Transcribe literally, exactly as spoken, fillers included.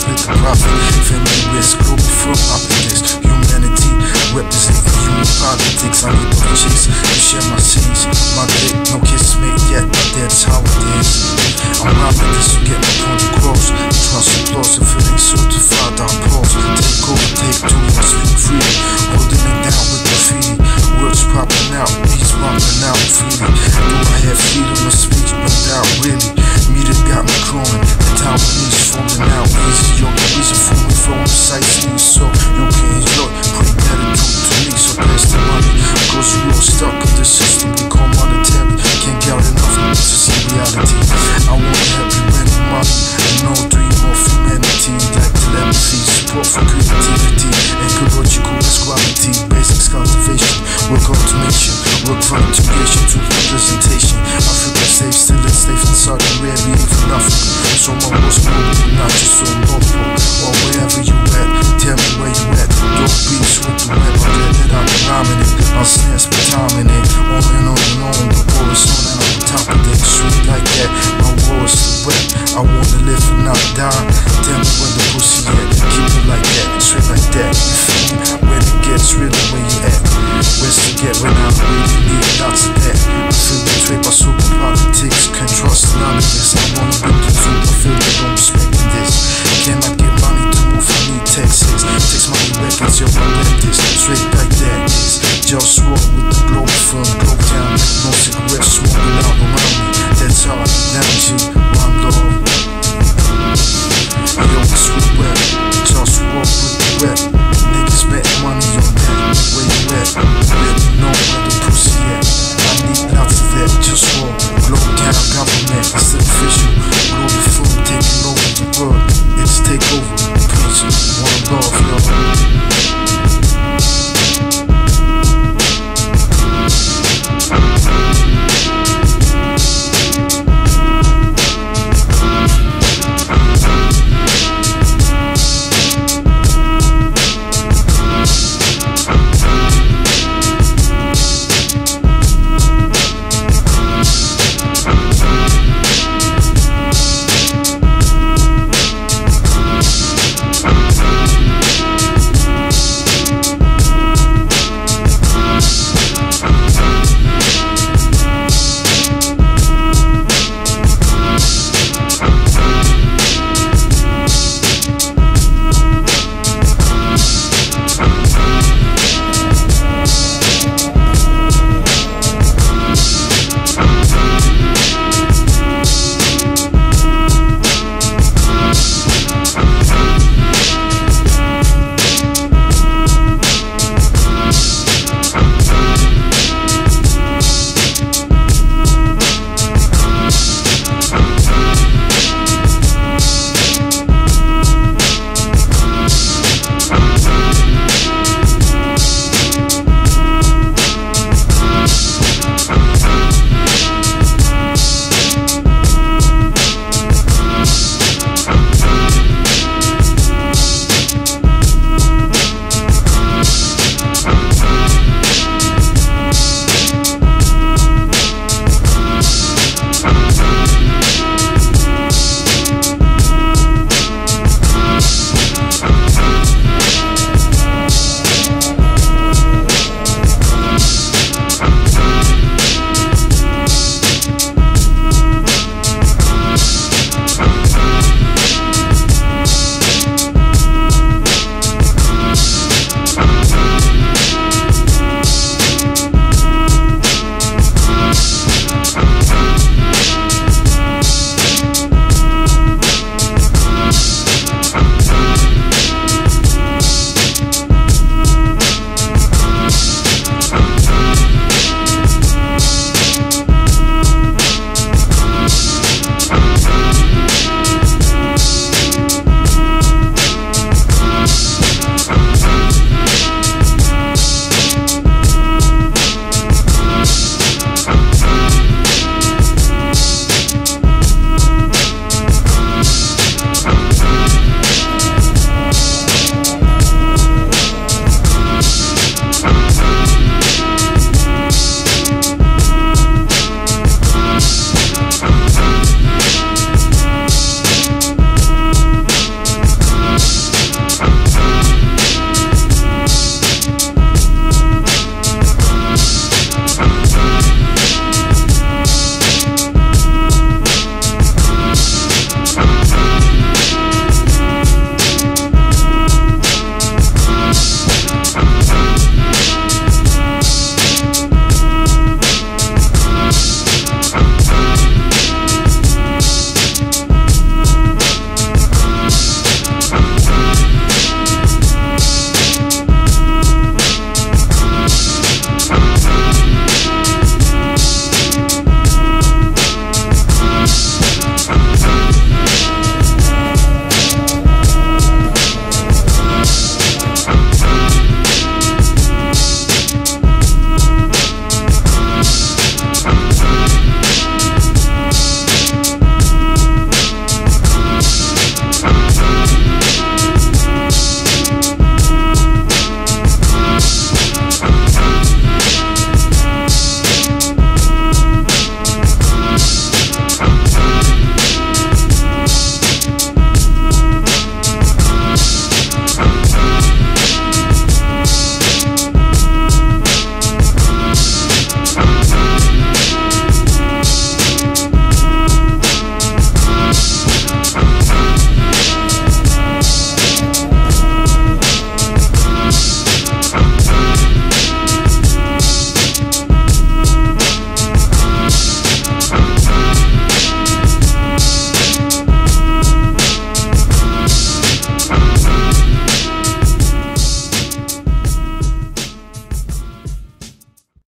split the profit. Family risk, global firm optimist. Humanity, representing human politics. I need no chase to share my scenes. My dick, no kiss made yet, but that's how it is. I'm rhyming this to get my point across. Trust applause and feeling certified, I pause. Take over, take two, I speak freely. Holding it down with graffiti. Words popping out, beats bumping out freely. Do I have freedom of speech, but doubt really. Media got me crawling, the Taiwanese falling out easy. Yo, the reason for me flowing precisely, so you can enjoy. Pretty better do to me, so pass the money. Cause we all stuck in the system we call monetary. Can't get enough to see reality. I want to help you win money and no dream of humanity. Like telepathy, support for creativity, ecological equality, basics cultivation, work automation, work for integration to representation. Africa safe, still enslaved in Saudi Arabia, even Africa. So my was global, not just so local. Or wherever you at, tell me where you at. Don't be with the web, I let it out, rhyming it. I'll snare, spit timing it. On and on and on, the war is on and I'm on top of it. Straight like that, my war is wet. I wanna live and not die. Tell me where the pussy at. Keep it like that, straight like that. You feel me? When it gets really where you at. Where's to get when I really need lots of that. I feel betrayed by super politics. Can't trust none of this. I wanna build the truth, I feel they don't respect this. Cannot get money to move, I need Texas. Takes money records, yo, I let this. Straight like that is JustWar with the Globalfirm, Globetown. No cigarettes smoking out around me. That's how I damage you, OneLove. Yo, it's with rap, JustWar with the rap. Niggas bet money on that. Where you at? Let me know where the pussy at. I need lots of that. JustWar, Globetown government, it's official. Globalfirm taking over the world. It's takeover, peace, OneLove, yo.